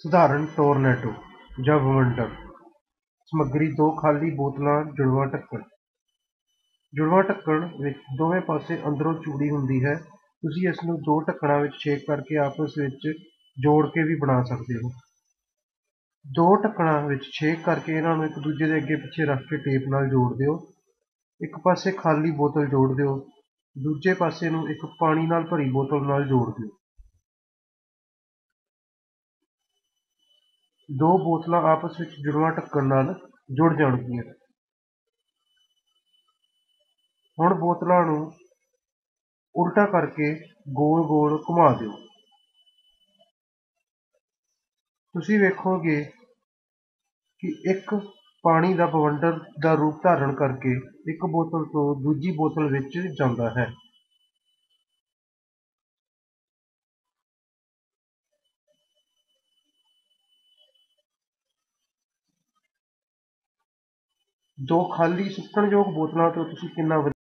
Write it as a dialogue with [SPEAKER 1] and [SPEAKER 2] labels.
[SPEAKER 1] ਸਧਾਰਨ ਟੋਰਨੈਡੋ ਜਾਂ ਵਮੰਡਰ ਸਮੱਗਰੀ 2 ਖਾਲੀ ਬੋਤਲਾਂ ਜੁੜਵਾਂ ਢੱਕਣ ਜੁੜਵਾਂ ਢੱਕਣ ਵਿੱਚ ਦੋਵੇਂ ਪਾਸੇ ਅੰਦਰੋਂ ਚੂੜੀ ਹੁੰਦੀ ਹੈ। ਤੁਸੀਂ ਇਸ ਨੂੰ 2 ਢੱਕਣਾਂ ਵਿੱਚ ਛੇਕ ਕਰਕੇ ਆਪਸ ਵਿੱਚ ਜੋੜ ਕੇ ਵੀ ਬਣਾ ਸਕਦੇ ਹੋ। 2 ਢੱਕਣਾਂ ਵਿੱਚ ਛੇਕ ਕਰਕੇ ਇਹਨਾਂ ਨੂੰ ਇੱਕ ਦੂਜੇ ਦੇ ਅੱਗੇ ਪਿੱਛੇ ਰੱਖ ਕੇ ਟੇਪ ਨਾਲ ਜੋੜ ਦਿਓ। ਇੱਕ ਪਾਸੇ ਖਾਲੀ ਬੋਤਲ ਜੋੜ ਦਿਓ, ਦੂਜੇ ਪਾਸੇ ਨੂੰ ਇੱਕ ਪਾਣੀ ਨਾਲ ਭਰੀ ਬੋਤਲ ਨਾਲ ਜੋੜ ਦਿਓ। 2 ਬੋਤਲਾਂ ਆਪਸ ਵਿੱਚ ਜੁੜਵਾਂ ਢੱਕਣ ਨਾਲ ਜੁੜ ਜਾਣਗੀਆਂ। ਹੁਣ ਬੋਤਲਾਂ ਨੂੰ ਉਲਟਾ ਕਰਕੇ ਗੋਲ-ਗੋਲ ਘੁਮਾ ਦਿਓ। ਤੁਸੀਂ ਵੇਖੋਗੇ ਕਿ ਇੱਕ ਪਾਣੀ ਦਾ ਬਵੰਡਰ ਦਾ ਰੂਪ ਧਾਰਨ ਕਰਕੇ ਇੱਕ ਬੋਤਲ ਤੋਂ ਦੂਜੀ ਬੋਤਲ ਵਿੱਚ ਜਾਂਦਾ ਹੈ। ਦੋ ਖਾਲੀ ਸੁੱਕਣਯੋਗ ਬੋਤਲਾਂ ਤੋਂ ਤੁਸੀਂ ਕਿੰਨਾ